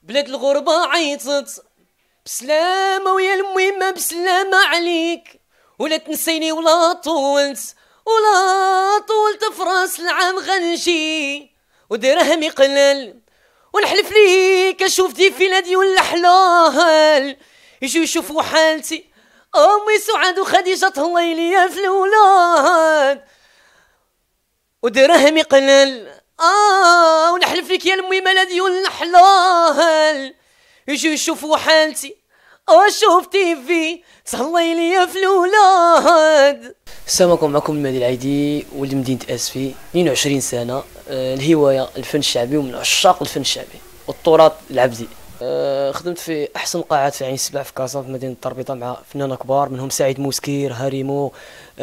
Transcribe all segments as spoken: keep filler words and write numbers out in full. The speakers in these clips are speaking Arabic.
بلاد الغربة عيطت بسلامة ويا المهمة بسلامة عليك، ولا تنسيني ولا طولت ولا طولت فراس العام غنجي ودرهمي قلال، ونحلف ليك شوفتي في نادي ولا حلال يجوا يشوفوا حالتي امي سعاد وخديجة الله يليا في الاولاد ودرهمي قلال. اه ونحلف لك يا المي ملادي ولا حلال يجوا يشوفوا حالتي اه شوفتي في تهلاي ليا في الاولاد. السلام عليكم، معكم المهدي العيدي ولد مدينة اسفي، اثنين وعشرين سنة. آه الهواية الفن الشعبي ومن عشاق الفن الشعبي والتراث العبدي. آه خدمت في احسن قاعات في عين السبع في كازا في مدينة التربيطة مع فنانة كبار منهم سعيد موسكير، هاريمو،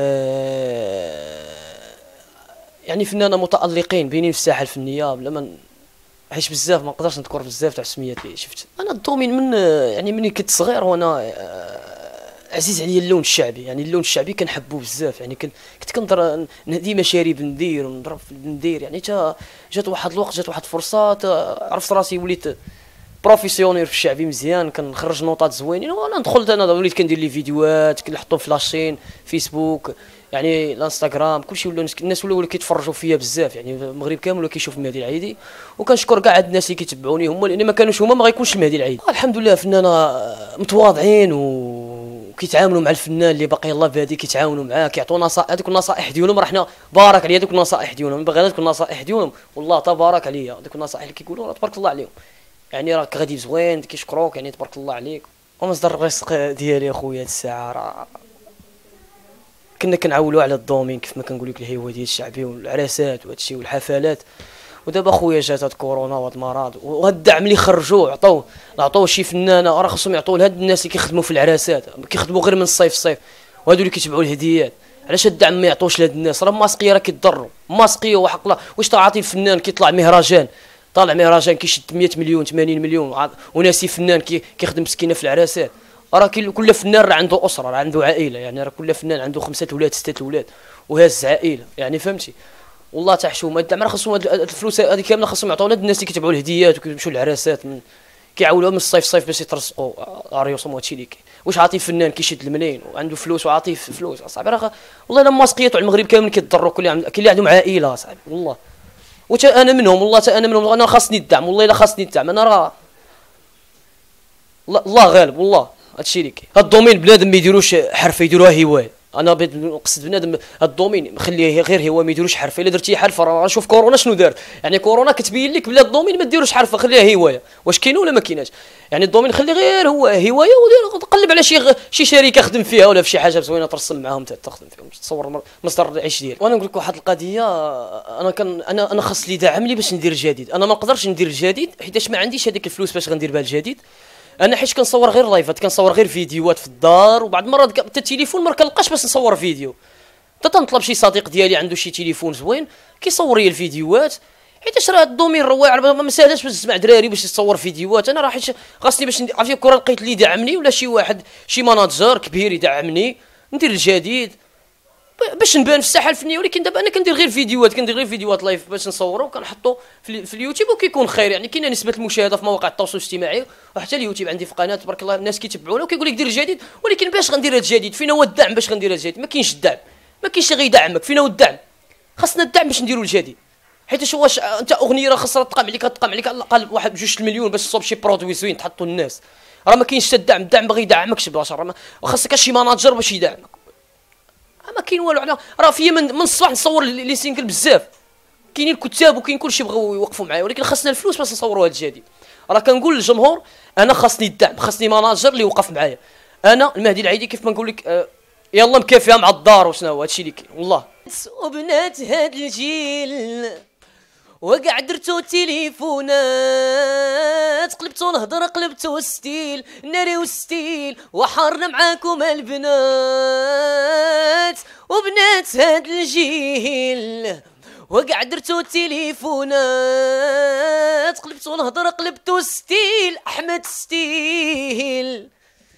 آه يعني فنانة متألقين بينين في الساحة الفنية بلا ما حيت بزاف ما نقدرش نذكر بزاف تاع السميات اللي شفت. انا الدومين من يعني مني كنت صغير وانا عزيز عليا اللون الشعبي، يعني اللون الشعبي كنحبو بزاف، يعني كنت كنضر نهدي مشاريب ندير ونضرب في الندير. يعني تا جات واحد الوقت جات واحد الفرصه عرفت راسي وليت بروفيسيونير في الشعبي مزيان، كنخرج نوطات زوينين وانا دخلت انا وليت كندير لي فيديوهات كنحطهم في لاشين فيسبوك يعني الانستغرام كلشي ولاو الناس ولاو كيتفرجوا فيا بزاف، يعني المغرب كامل ولا كيشوف المهدي العيدي، وكنشكر كاع الناس اللي كيتبعوني هما لان ما كانوش هما ما غيكونش المهدي العيدي. الحمد لله فنانه متواضعين وكيتعاملوا مع الفنان اللي باقي الله بهادي كيتعاونوا معاه كيعطوا نصائح. هذوك النصائح ديالهم راه حنا بارك عليا هذوك النصائح ديالهم، باغي هذوك النصائح ديالهم والله تبارك عليا هذوك النصائح اللي كيقولوا تبارك الله عليهم، يعني راك غادي زوين كيشكروك يعني تبارك الله عليك. ومصدر الرزق ديالي اخويا هاد الساعه راه كنا كنعولوا على الدومين كيف ما كنقول لك الهوايه ديال الشعبي والعراسات وهادشي والحفلات. ودابا خويا جات هاد كورونا وهاد المرض وهاد الدعم اللي خرجوه عطاو عطاو شي فنانه راه خصهم يعطوه لهاد الناس اللي كيخدموا في العراسات كيخدموا غير من الصيف الصيف، وهادو اللي كيتبعوا الهديات. علاش الدعم ما يعطوش لهاد الناس؟ راه ماسقيه راه كيضروا ماسقيه وحق الله. واش تعاطي الفنان كيطلع مهرجان طالع مهرجان كيشد مية مليون ثمانين مليون وناسي فنان كي كيخدم مسكينه في العراسات؟ راه كل فنان راه عنده اسره راه عنده عائله، يعني راه كل فنان عنده خمسه اولاد سته اولاد وهاز عائله، يعني فهمتي. والله تاع حشومه الدعم راه خصهم الفلوس هذه كامله خصهم يعطونا الناس اللي كيتبعوا الهديات وكيمشيو للعراسات من كيعاولوا من الصيف صيف باش يترزقوا ريوسهم وهادشي اللي واش عاطي فنان كيشد الملايين وعنده فلوس وعاطيه فلوس اصاحبي راه والله الا مسقيات على المغرب كامل كيضروا كل كاين اللي عندهم عائله اصاحبي والله. وتا انا منهم والله تا انا منهم انا خاصني الدعم والله الا خاصني الدعم انا راه الله غالب والله. هادشي اللي كاين. هاد الدومين بنادم ما يديروش حرفه يديروها هوايه، انا نقصد بنادم هاد الدومين خليه غير هوايه ما يديروش حرفه. الا درتي حرفه راه شوف كورونا شنو دارت، يعني كورونا كتبين لك بلا الدومين ما ديروش حرفه خليها هوايه. واش كاين ولا ما كايناش؟ يعني الدومين خلي غير هو هوايه وتقلب على شي شي شركه خدم فيها ولا في شي حاجه زوينه ترسم معاهم تخدم فيهم تصور مصدر العيش ديالك. وانا نقول لك واحد القضيه، انا كان انا انا خاص لي داعم لي باش ندير الجديد. انا ما نقدرش ندير الجديد حيتاش ما عنديش هذيك الفلوس باش غندير بها الجديد. انا حيت كنصور غير لايفات كنصور غير فيديوهات في الدار، وبعض المرات حتى التليفون ما كنلقاش باش نصور فيديو، حتى تنطلب شي صديق ديالي عنده شي تليفون زوين كيصور لي الفيديوهات. حيت راه الدومين راه ما ساهلاش باش تسمع دراري باش تصور فيديوهات. انا راه حيت خاصني باش عرفتي كره لقيت اللي يدعمني ولا شي واحد شي ماناجر كبير يدعمني ندير الجديد باش نبان في الساحه الفنيه. ولكن دابا انا كندير غير فيديوهات كندير غير فيديوهات لايف باش نصوروا وكنحطوا في, في اليوتيوب وكيكون خير. يعني كاينه نسبه المشاهده في مواقع التواصل الاجتماعي وحتى اليوتيوب عندي في قناه تبارك الله الناس كيتبعونا وكيقول لك دير الجديد. ولكن باش غندير هذا الجديد؟ فين هو الدعم باش غندير هذا الجديد؟ ما كاينش الدعم، ما كاينش اللي غيدعمك. فين هو الدعم؟ خاصنا الدعم باش نديروا الجديد. حيت واش انت اغنيه راه خاصها تقام عليك تقام عليك على الاقل واحد جوج المليون باش تصوب شي برودوي زوين تحطوا الناس. راه ما كاينش حتى الدعم، الدعم باغي يدعمكش بلاش راه خاصك شي ماناجر باش يدعمك. ما كاين والو. على راه فيا من, من الصباح نصور لي سينجل بزاف، كاينين الكتاب وكاين كلشي بغاو يوقفوا معايا، ولكن خاصنا الفلوس باش نصوروا هذا الجديد. راه كنقول للجمهور انا خاصني الدعم، خاصني ماناجر اللي يوقف معايا. انا المهدي العيدي كيف ما نقول لك آه يلا مكافئه مع الدار وشنو هو هادشي اللي كاين والله. وبنات هاد الجيل وقع درتو تليفونات قلبتو نهضر قلبتو ستيل ناري وستيل وحارنا معاكم البنات. وبنات هاد الجيل وقع درتو تليفونات قلبتو نهضر قلبتو ستيل احمد ستيل.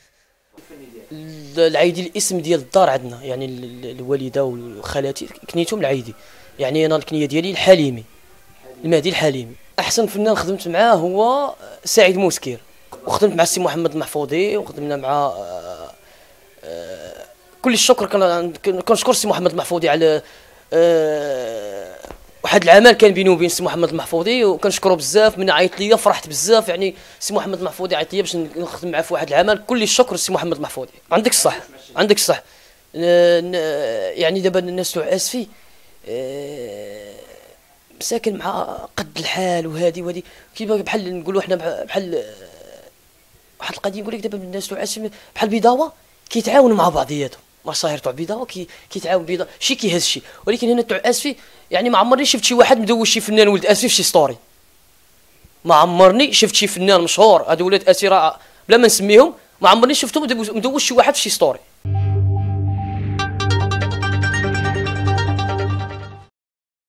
العيدي الاسم ديال الدار عندنا يعني الوالده وخالاتي كنيتهم العيدي، يعني انا الكنيه ديالي الحليمي المهدي الحليمي. احسن فنان خدمت معاه هو سعيد موسكير، وخدمت مع السي محمد المحفوظي، وخدمنا مع آه آه كل الشكر كنشكر السي محمد المحفوظي على آه واحد العمل كان بيني وبين السي محمد المحفوظي، وكنشكرو بزاف. من عيط ليا فرحت بزاف، يعني السي محمد المحفوظي عيط ليا باش نخدم معاه في واحد العمل. كل الشكر السي محمد المحفوظي. عندك الصح عندك الصح. يعني دابا الناس تاع اسفي آه مساكن مع قد الحال وهادي وهادي كيما بحال نقولوا حنا بحال واحد القضيه نقول لك دابا الناس تاع اسفي بحال بيضاوه كيتعاونوا مع بعضياتهم. مصاهر تاع بيضاوه كي كيتعاون بيضاء شي كيهز شي، ولكن هنا تاع اسفي يعني ما عمرني شفت شي واحد مدوش شي فنان ولد اسفي في شي ستوري. ما عمرني شفت شي فنان مشهور هادو ولاد اسفي راه بلا ما نسميهم، ما عمرني شفتهم مدوش شي واحد في شي ستوري.